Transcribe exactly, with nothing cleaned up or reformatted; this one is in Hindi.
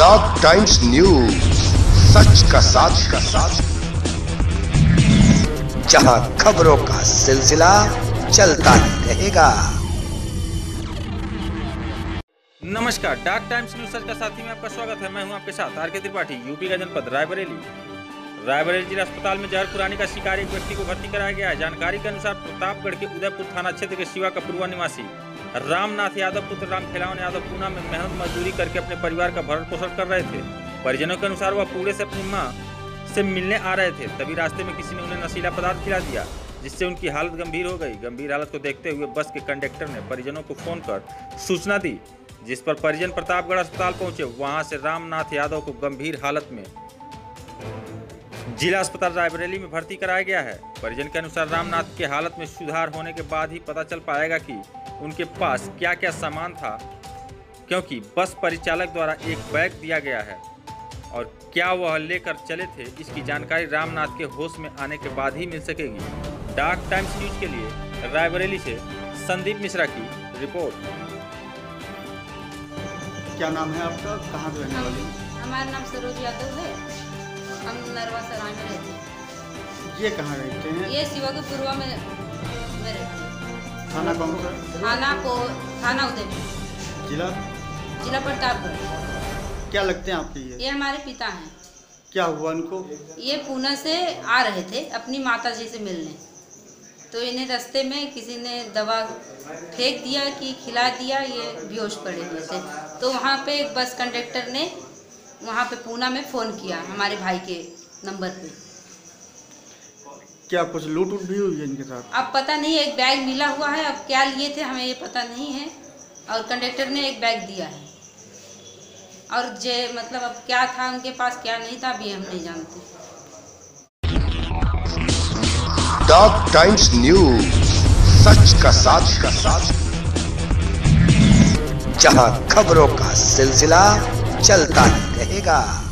डॉग टाइम्स न्यूज, सच का साथ का साथ, जहां खबरों का सिलसिला चलता ही रहेगा। नमस्कार, डॉग टाइम्स न्यूज सच का साथी में आपका स्वागत है। मैं हूं आपके साथ आर के त्रिपाठी। यूपी का जनपद रायबरेली रायबरेली जिला अस्पताल में जहर खुरानी का शिकार एक व्यक्ति को भर्ती कराया गया है। जानकारी के अनुसार प्रतापगढ़ के उदयपुर थाना क्षेत्र के शिवा कपूरवा निवासी रामनाथ यादव पुत्र राम खेलावन यादव पूना में मेहनत मजदूरी करके अपने परिवार का भरण पोषण कर रहे थे। परिजनों के अनुसार वह पूरे से अपनी मां से मिलने आ रहे थे, तभी रास्ते में किसी ने उन्हें नशीला पदार्थ खिला दिया, जिससे उनकी हालत गंभीर हो गई। गंभीर हालत को देखते हुए बस के कंडक्टर ने परिजनों को फोन कर सूचना दी, जिस पर परिजन प्रतापगढ़ अस्पताल पहुंचे। वहां से रामनाथ यादव को गंभीर हालत में जिला अस्पताल रायबरेली में भर्ती कराया गया है। परिजन के अनुसार रामनाथ के हालत में सुधार होने के बाद ही पता चल पाएगा कि उनके पास क्या क्या सामान था, क्योंकि बस परिचालक द्वारा एक बैग दिया गया है और क्या वह लेकर चले थे, इसकी जानकारी रामनाथ के होश में आने के बाद ही मिल सकेगी। डॉग टाइम्स न्यूज के लिए रायबरेली से संदीप मिश्रा की रिपोर्ट। क्या नाम है आपका, कहाँ रहने वाली? हमारा नाम सरोज यादव है, हम नरवा सराय में रहते हैं। ये कहाँ रहते हैं? ये शिवा के पूर्वा में में रहते हैं। थाना कौन सा? थाना को थाना उदयपुर, जिला जिला प्रतापगढ़। क्या लगते हैं आपके ये? ये हमारे पिता हैं। क्या हुआ उनको? ये पूना से आ रहे थे अपनी माता जी से मिलने, तो इन्हें रास्ते में किसी ने दवा फेंक दिया कि खिला दिया, ये बेहोश पड़े हुए थे। तो वहाँ पे एक बस कंडक्टर ने वहाँ पे पूना में फ़ोन किया हमारे भाई के नंबर पे। क्या कुछ लूट उट भी हुई है इनके साथ? अब पता नहीं, एक बैग मिला हुआ है, अब क्या लिए थे हमें ये पता नहीं है, और कंडक्टर ने एक बैग दिया है, और जे मतलब अब क्या था उनके पास क्या नहीं था अभी हम नहीं जानते। डॉग टाइम्स न्यूज, सच का साथ का साथ, जहां खबरों का सिलसिला चलता ही रहेगा।